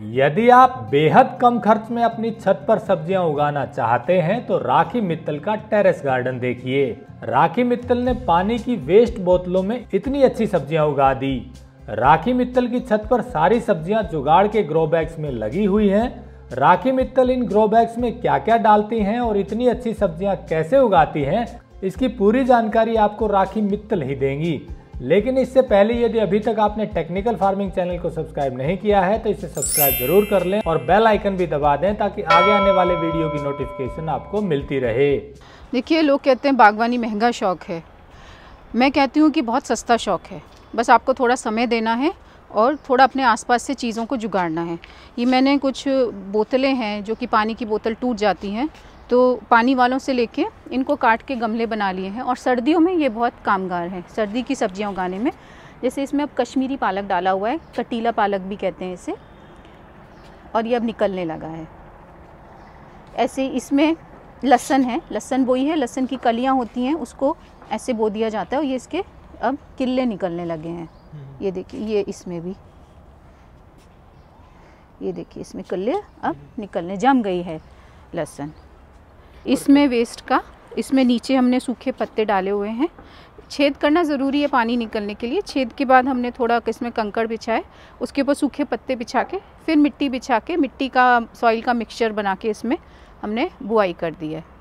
यदि आप बेहद कम खर्च में अपनी छत पर सब्जियां उगाना चाहते हैं तो राखी मित्तल का टेरेस गार्डन देखिए। राखी मित्तल ने पानी की वेस्ट बोतलों में इतनी अच्छी सब्जियां उगा दी। राखी मित्तल की छत पर सारी सब्जियां जुगाड़ के ग्रो बैग्स में लगी हुई हैं। राखी मित्तल इन ग्रो बैग्स में क्या क्या डालती हैं और इतनी अच्छी सब्जियां कैसे उगाती हैं, इसकी पूरी जानकारी आपको राखी मित्तल ही देंगी। लेकिन इससे पहले यदि अभी तक आपने टेक्निकल फार्मिंग चैनल को सब्सक्राइब नहीं किया है तो इसे सब्सक्राइब जरूर कर लें और बेल आइकन भी दबा दें ताकि आगे आने वाले वीडियो की नोटिफिकेशन आपको मिलती रहे। देखिए, लोग कहते हैं बागवानी महंगा शौक है। मैं कहती हूँ कि बहुत सस्ता शौक है। बस आपको थोड़ा समय देना है और थोड़ा अपने आसपास से चीज़ों को जुगाड़ना है। ये मैंने कुछ बोतलें हैं जो कि पानी की बोतल टूट जाती हैं, तो पानी वालों से लेके इनको काट के गमले बना लिए हैं और सर्दियों में ये बहुत कामगार है सर्दी की सब्जियां उगाने में। जैसे इसमें अब कश्मीरी पालक डाला हुआ है, कटीला पालक भी कहते हैं इसे, और ये अब निकलने लगा है। ऐसे इसमें लहसुन है, लहसुन बोई है, लहसुन की कलियां होती हैं, उसको ऐसे बो दिया जाता है और ये इसके अब किल्ले निकलने लगे हैं। ये देखिए, ये इसमें भी ये देखिए, इसमें किल्ले अब निकलने जम गई है लहसुन। इसमें वेस्ट का, इसमें नीचे हमने सूखे पत्ते डाले हुए हैं। छेद करना ज़रूरी है पानी निकलने के लिए। छेद के बाद हमने थोड़ा इसमें कंकड़ बिछाए, उसके ऊपर सूखे पत्ते बिछा के फिर मिट्टी बिछा के मिट्टी का सॉइल का मिक्सचर बना के इसमें हमने बुआई कर दी है।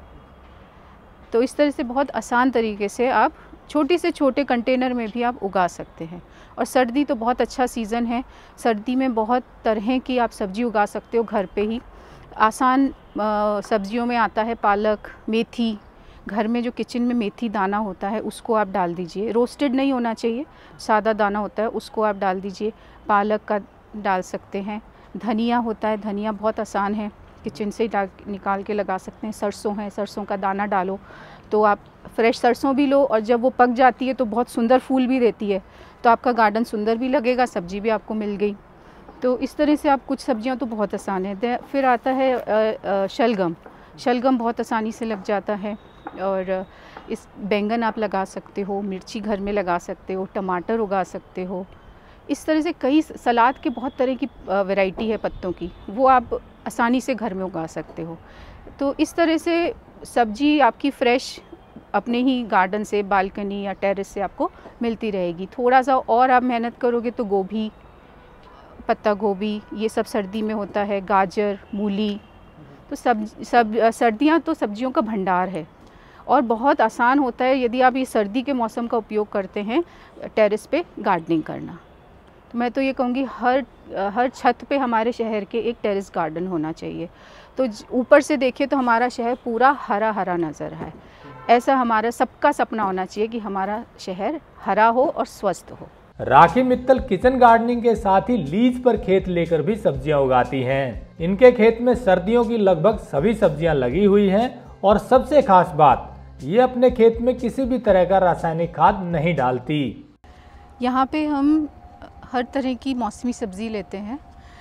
तो इस तरह से बहुत आसान तरीके से आप छोटी से छोटे कंटेनर में भी आप उगा सकते हैं। और सर्दी तो बहुत अच्छा सीज़न है। सर्दी में बहुत तरह की आप सब्ज़ी उगा सकते हो घर पे ही। आसान सब्जियों में आता है पालक, मेथी। घर में जो किचन में मेथी दाना होता है उसको आप डाल दीजिए। रोस्टेड नहीं होना चाहिए, सादा दाना होता है, उसको आप डाल दीजिए। पालक का डाल सकते हैं। धनिया होता है, धनिया बहुत आसान है, किचन से निकाल के लगा सकते हैं। सरसों है, सरसों का दाना डालो तो आप फ्रेश सरसों भी लो और जब वो पक जाती है तो बहुत सुंदर फूल भी देती है, तो आपका गार्डन सुंदर भी लगेगा, सब्जी भी आपको मिल गई। तो इस तरह से आप कुछ सब्जियां तो बहुत आसान है। फिर आता है शलगम। शलगम बहुत आसानी से लग जाता है और इस बैंगन आप लगा सकते हो, मिर्ची घर में लगा सकते हो, टमाटर उगा सकते हो। इस तरह से कई सलाद के बहुत तरह की वैरायटी है पत्तों की, वो आप आसानी से घर में उगा सकते हो। तो इस तरह से सब्जी आपकी फ्रेश अपने ही गार्डन से, बालकनी या टेरेस से आपको मिलती रहेगी। थोड़ा सा और आप मेहनत करोगे तो गोभी, पत्ता गोभी, ये सब सर्दी में होता है, गाजर, मूली। तो सर्दियाँ तो सब्जियों का भंडार है और बहुत आसान होता है यदि आप ये सर्दी के मौसम का उपयोग करते हैं टेरेस पे गार्डनिंग करना। तो मैं तो ये कहूँगी हर छत पे हमारे शहर के एक टेरेस गार्डन होना चाहिए। तो ऊपर से देखिए तो हमारा शहर पूरा हरा हरा नज़र है। ऐसा हमारा सबका सपना होना चाहिए कि हमारा शहर हरा हो और स्वस्थ हो। राखी मित्तल किचन गार्डनिंग के साथ ही लीज पर खेत लेकर भी सब्जियां उगाती हैं। इनके खेत में सर्दियों की लगभग सभी सब्जियां लगी हुई हैं और सबसे खास बात, ये अपने खेत में किसी भी तरह का रासायनिक खाद नहीं डालती। यहाँ पे हम हर तरह की मौसमी सब्ज़ी लेते हैं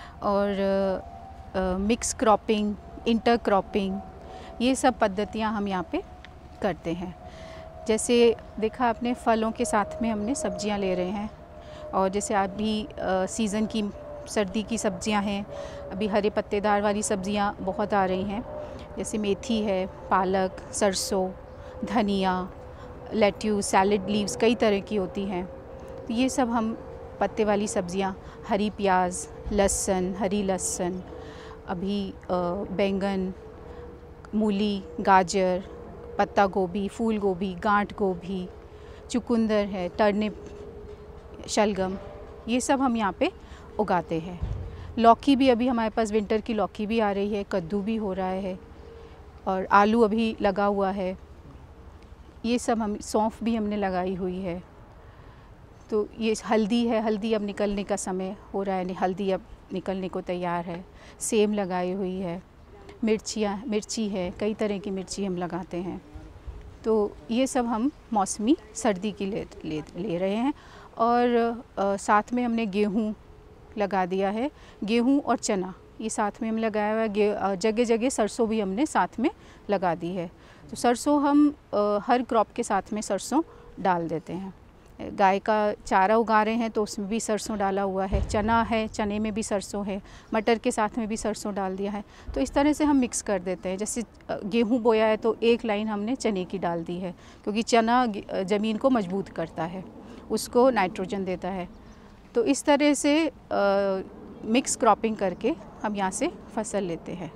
और मिक्स क्रॉपिंग, इंटर क्रॉपिंग, ये सब पद्धतियाँ हम यहाँ पे करते हैं। जैसे देखा आपने, फलों के साथ में हमने सब्जियाँ ले रहे हैं और जैसे अभी सीज़न की सर्दी की सब्जियां हैं, अभी हरे पत्तेदार वाली सब्जियां बहुत आ रही हैं, जैसे मेथी है, पालक, सरसों, धनिया, लेट्यूस, सैलड लीव्स, कई तरह की होती हैं। तो ये सब हम पत्ते वाली सब्जियां, हरी प्याज, लहसुन, हरी लहसुन, अभी बैंगन, मूली, गाजर, पत्ता गोभी, फूल गोभी, गांठ गोभी, चुकंदर है, टर्निप, शलगम, ये सब हम यहाँ पे उगाते हैं। लौकी भी, अभी हमारे पास विंटर की लौकी भी आ रही है, कद्दू भी हो रहा है और आलू अभी लगा हुआ है। ये सब हम, सौंफ भी हमने लगाई हुई है। तो ये हल्दी है, हल्दी अब निकलने का समय हो रहा है, हल्दी अब निकलने को तैयार है। सेम लगाई हुई है, मिर्ची है, कई तरह की मिर्ची हम लगाते हैं। तो ये सब हम मौसमी सर्दी की ले रहे हैं। और साथ में हमने गेहूँ लगा दिया है, गेहूँ और चना ये साथ में हम लगाया हुआ है। जगह जगह सरसों भी हमने साथ में लगा दी है। तो सरसों हम हर क्रॉप के साथ में सरसों डाल देते हैं। गाय का चारा उगा रहे हैं तो उसमें भी सरसों डाला हुआ है, चना है, चने में भी सरसों है, मटर के साथ में भी सरसों डाल दिया है। तो इस तरह से हम मिक्स कर देते हैं। जैसे गेहूँ बोया है तो एक लाइन हमने चने की डाल दी है, क्योंकि चना ज़मीन को मजबूत करता है, उसको नाइट्रोजन देता है। तो इस तरह से मिक्स क्रॉपिंग करके हम यहाँ से फसल लेते हैं।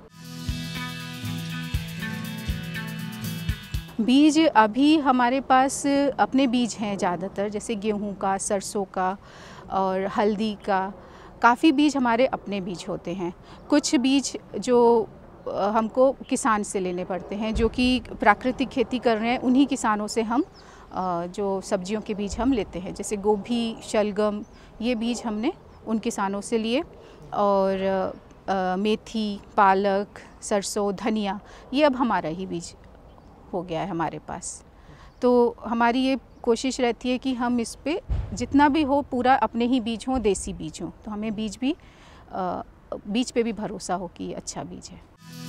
बीज अभी हमारे पास अपने बीज हैं ज़्यादातर, जैसे गेहूं का, सरसों का और हल्दी का। काफ़ी बीज हमारे अपने बीज होते हैं। कुछ बीज जो हमको किसान से लेने पड़ते हैं, जो कि प्राकृतिक खेती कर रहे हैं, उन्हीं किसानों से हम जो सब्जियों के बीज हम लेते हैं, जैसे गोभी, शलगम, ये बीज हमने उन किसानों से लिए। और मेथी, पालक, सरसों, धनिया, ये अब हमारा ही बीज हो गया है हमारे पास। तो हमारी ये कोशिश रहती है कि हम इस पे जितना भी हो पूरा अपने ही बीज हों, देसी बीज हों। तो हमें बीज पे भी भरोसा हो कि अच्छा बीज है।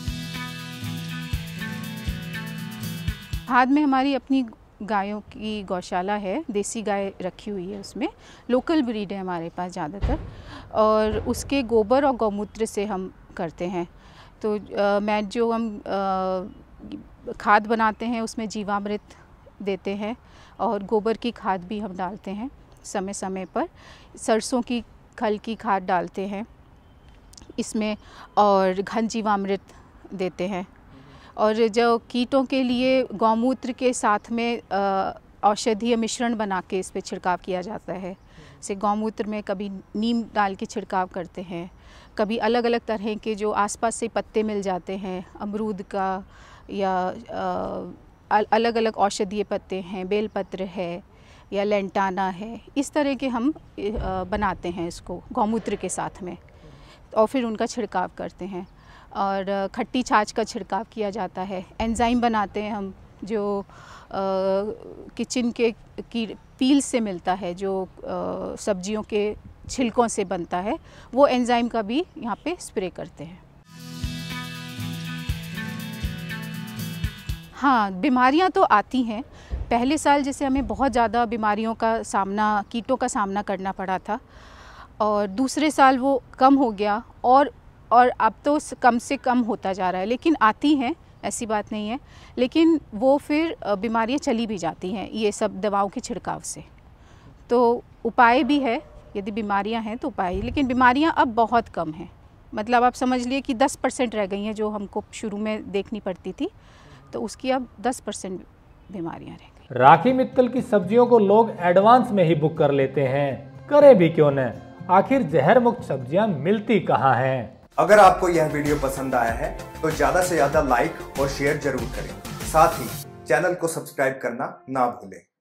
खाद में हमारी अपनी गायों की गौशाला है, देसी गाय रखी हुई है, उसमें लोकल ब्रीड है हमारे पास ज़्यादातर, और उसके गोबर और गौमूत्र से हम करते हैं। तो जो हम खाद बनाते हैं उसमें जीवामृत देते हैं और गोबर की खाद भी हम डालते हैं समय समय पर। सरसों की खल की खाद डालते हैं इसमें और घन जीवामृत देते हैं। और जो कीटों के लिए गौमूत्र के साथ में औषधीय मिश्रण बना के इस पे छिड़काव किया जाता है। जैसे गौमूत्र में कभी नीम डाल के छिड़काव करते हैं, कभी अलग अलग तरह के जो आसपास से पत्ते मिल जाते हैं, अमरूद का या अलग अलग औषधीय पत्ते हैं, बेलपत्र है या लेंटाना है, इस तरह के हम बनाते हैं इसको गौमूत्र के साथ में, और फिर उनका छिड़काव करते हैं। और खट्टी छाछ का छिड़काव किया जाता है। एंजाइम बनाते हैं हम, जो किचन के की पील से मिलता है, जो सब्जियों के छिलकों से बनता है, वो एंजाइम का भी यहाँ पे स्प्रे करते हैं। हाँ, बीमारियाँ तो आती हैं। पहले साल जैसे हमें बहुत ज़्यादा बीमारियों का सामना, कीटों का सामना करना पड़ा था, और दूसरे साल वो कम हो गया, और अब तो कम से कम होता जा रहा है। लेकिन आती हैं, ऐसी बात नहीं है, लेकिन वो फिर बीमारियाँ चली भी जाती हैं ये सब दवाओं के छिड़काव से। तो उपाय भी है, यदि बीमारियाँ हैं तो उपाय, लेकिन बीमारियाँ अब बहुत कम हैं। मतलब आप समझ लिए कि 10% रह गई हैं जो हमको शुरू में देखनी पड़ती थी, तो उसकी अब 10% बीमारियाँ रह गई। राखी मित्तल की सब्जियों को लोग एडवांस में ही बुक कर लेते हैं, करे भी क्यों न? आखिर जहर मुक्त सब्जियां मिलती कहाँ हैं? अगर आपको यह वीडियो पसंद आया है तो ज्यादा से ज्यादा लाइक और शेयर जरूर करें। साथ ही चैनल को सब्सक्राइब करना ना भूलें।